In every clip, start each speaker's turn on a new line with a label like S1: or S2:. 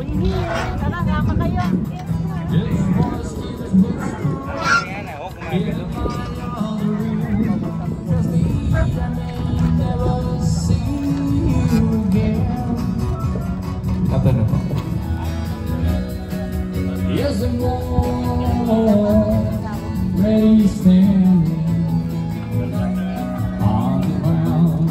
S1: we're here. Tara, kama kayo.
S2: Ayan na, oh, gumagalo.
S3: Tatanong ko. Yes, I'm ready standing on the ground.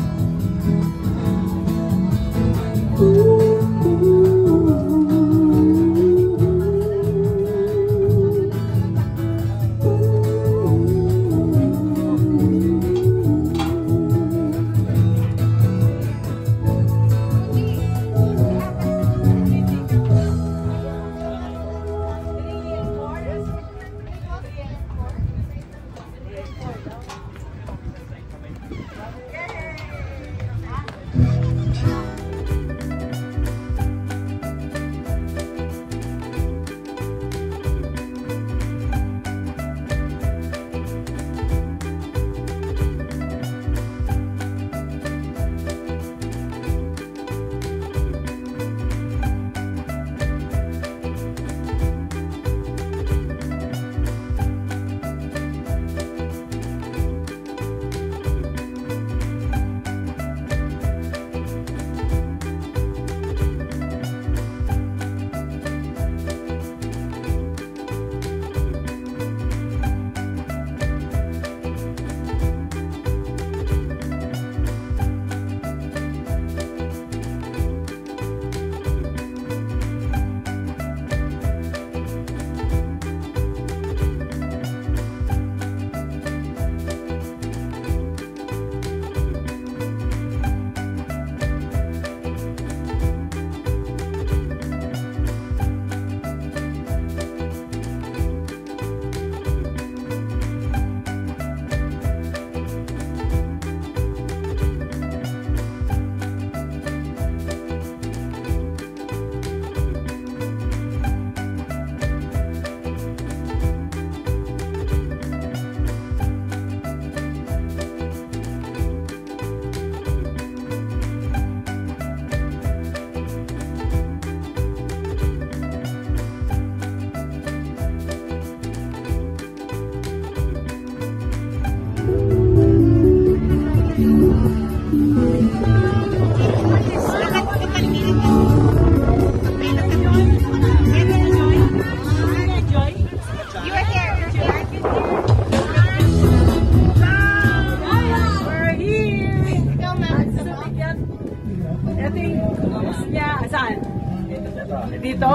S1: Dito?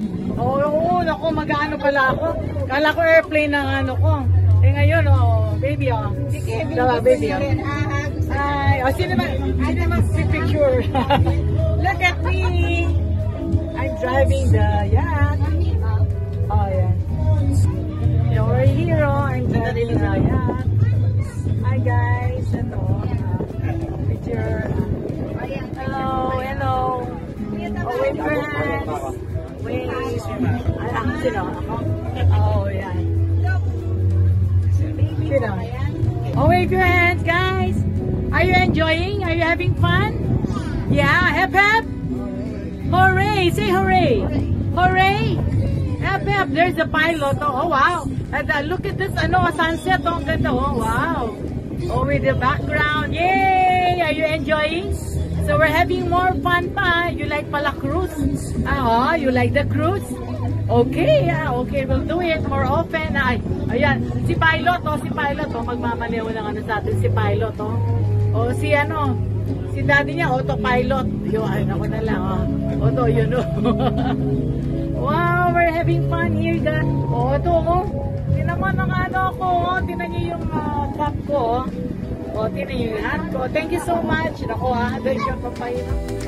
S1: Oo, naku, mag-ano pala ako. Kala ko airplane ng ano ko. Eh ngayon, baby, Dala, baby, Ay, sino naman si picture? Look at me! I'm driving the yacht. Oh, yeah. You're a hero. I'm driving the yacht. Hi, guys. Ito, picture. Hello, hello. Oh, wave your hands. Wave. Sino? Oh, yeah. Sino? Oh, wave your hands, guys. Are you enjoying? Are you having fun? Yeah, hep hep. Hooray! Say hooray! Hooray! Hep hep. There's the pilot. Oh, wow. And look at this, sunset. Oh, ganda. Oh, wow. Oh, with the background. Yay! Are you enjoying? So we're having more fun pa. You like pala cruise? You like the cruise? Okay, yeah, okay, we'll do it more often. Ay, ayan, si Pilot, si Pilot, magmamaliw ng sa atin si Pilot, si si daddy niya, autopilot. Ay, ako na lang, auto, Wow, we're having fun here, guys. Ito, tinaman ng ako, tinan niyo yung cup ko, tinan niyo yung hat ko. Thank you so much. Ako, doon siya papayin.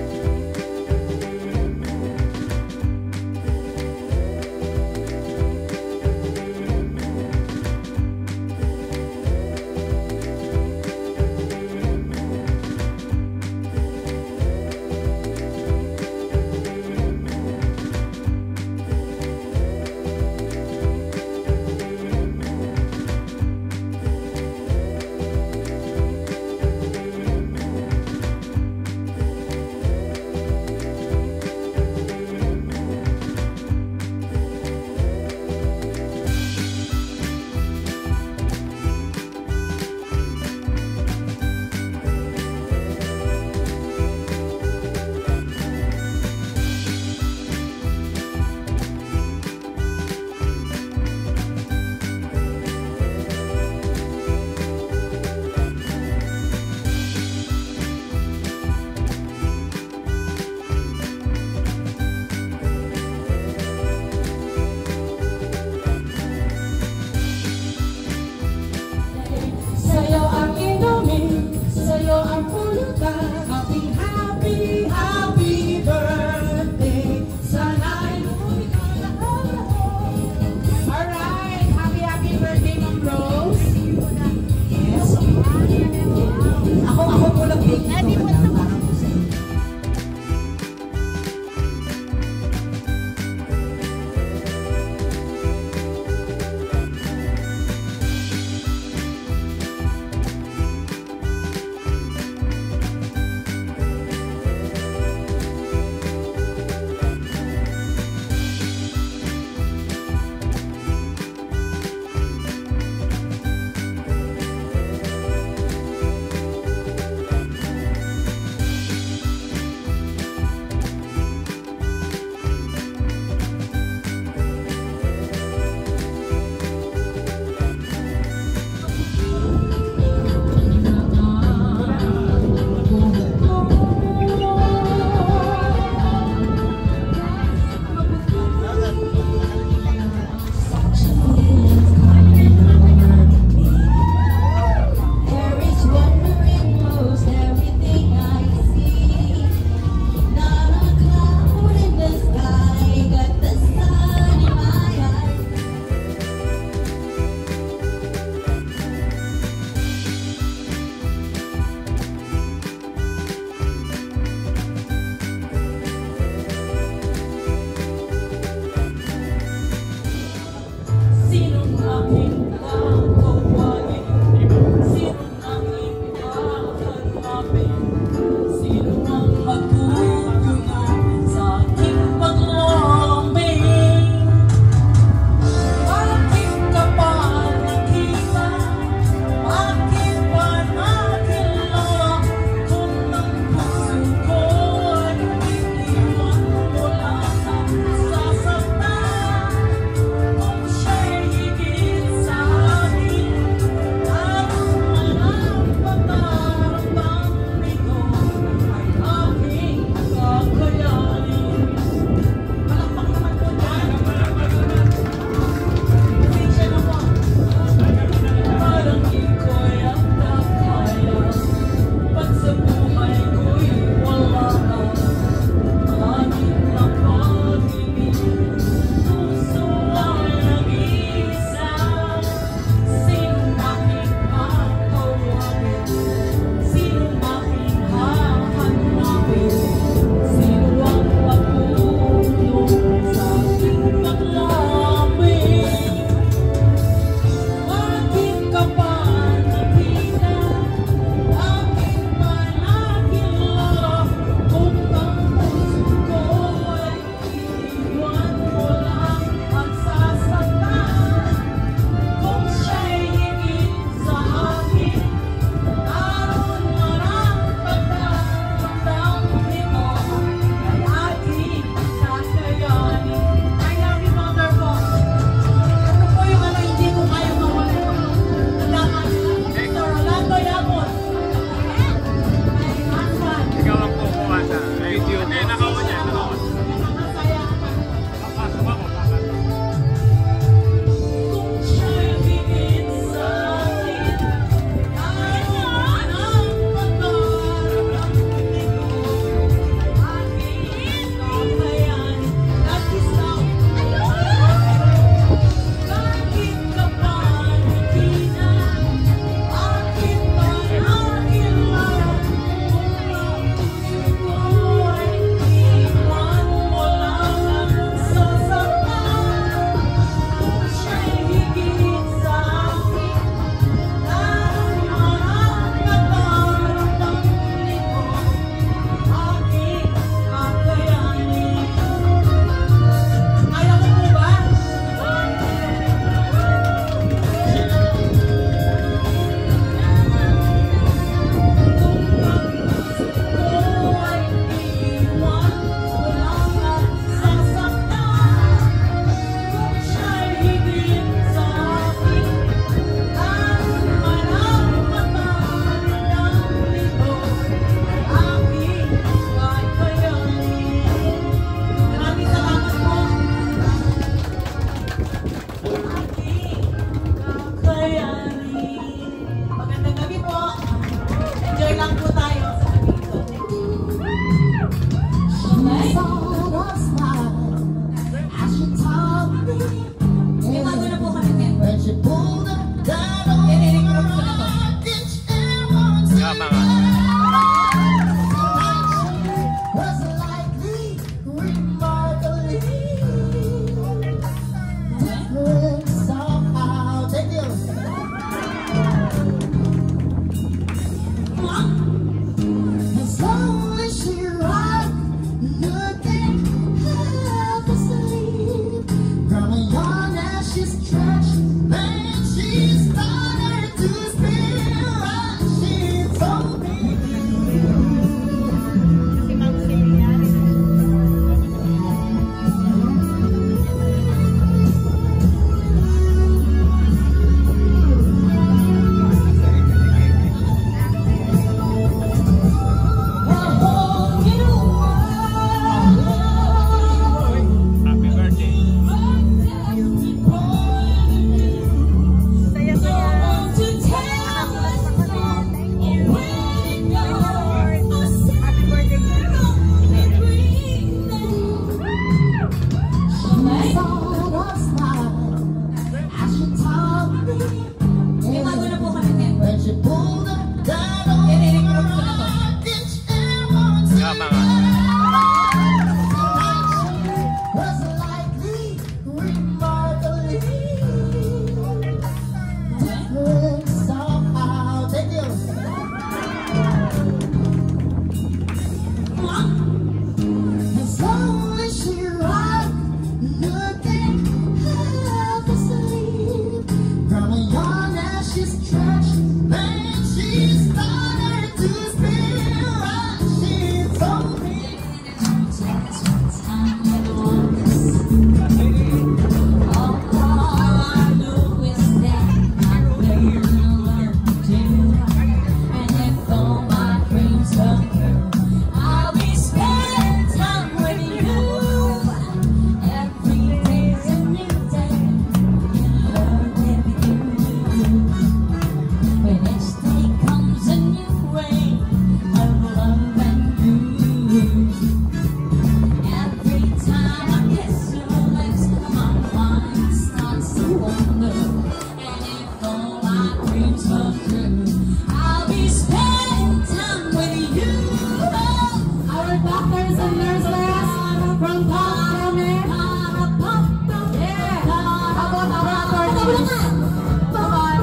S4: And if all my dreams come true, I'll be spending time with you.
S1: Our doctors and nurses from Palmame. Yeah. How about our attorneys? Come on.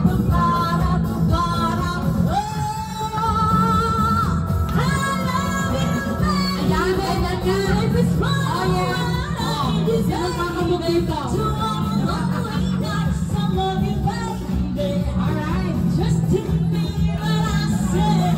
S1: Oh yeah. Sino kakamukita? Alright.
S4: Just to be what I said.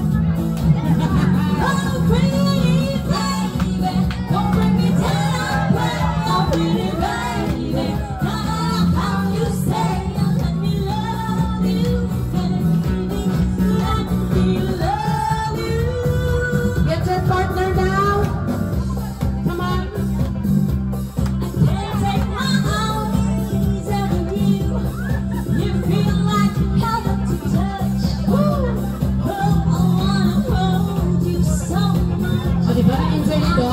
S4: Oh, pretty baby, don't bring me down. Oh, pretty baby, how you say let me love you, baby, let me love you.
S1: Get your partner now. Come on.
S4: I can't take my eyes off of you. You feel like heaven to touch. Oh, I wanna hold you so much.
S1: O, diba? Enjoy nito.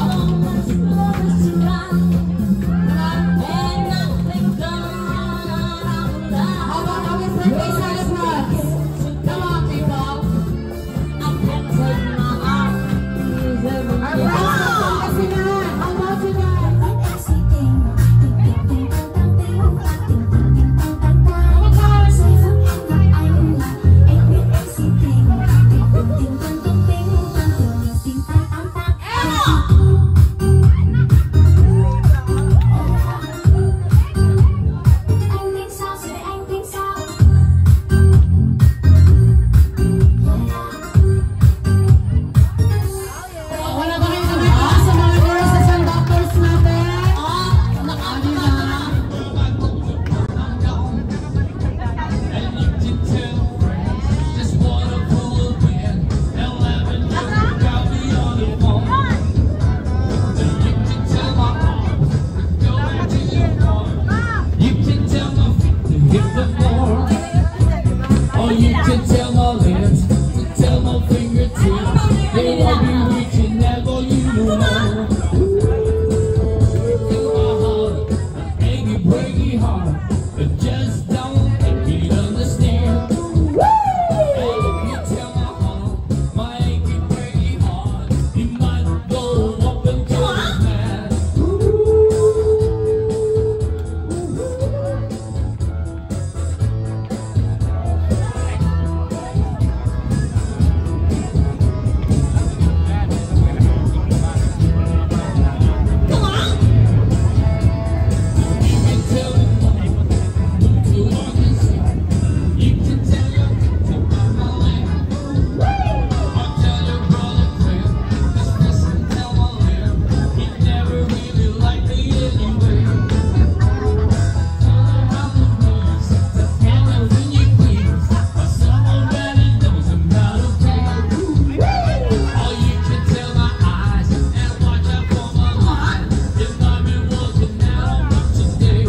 S1: How about our birthday celebrants? Come on, people. Our friends from Pangasinan. How about you guys? Wala ba kayo nabigyan sa mga nurses and doctors natin?
S3: And you can tell friends just what a fool again. 11 got me on the phone. And you can tell my arms to go back to your heart. You can tell my feet to hit the floor. Or you can tell my lips to tell my fingertips. They won't be reaching never you know. Feel my heart, achy breaky heart, but just don't think you understand. And if you tell my heart, my achy breaky heart, you might go up and go mad. You can tell me move to one side. You can tell your to my land. I'll tell your brother friend, just listen, tell my lip. He never really liked me anyway. Tell her how to please, to tell her when you please. Or someone that he knows I'm not okay. Or you can tell my eyes and watch out for my lies. If I've been working out much today.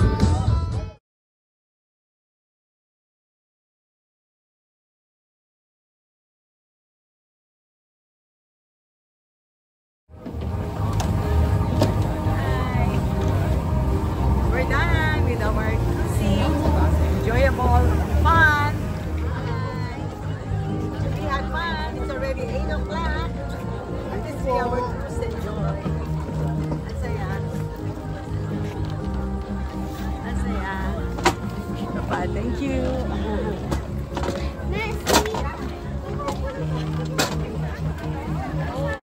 S1: We're done with our cruising. Enjoyable, fun. We had fun. It's already 8 o'clock. Let's see our cruise enjoy. Ang saya. Ang saya. Thank you.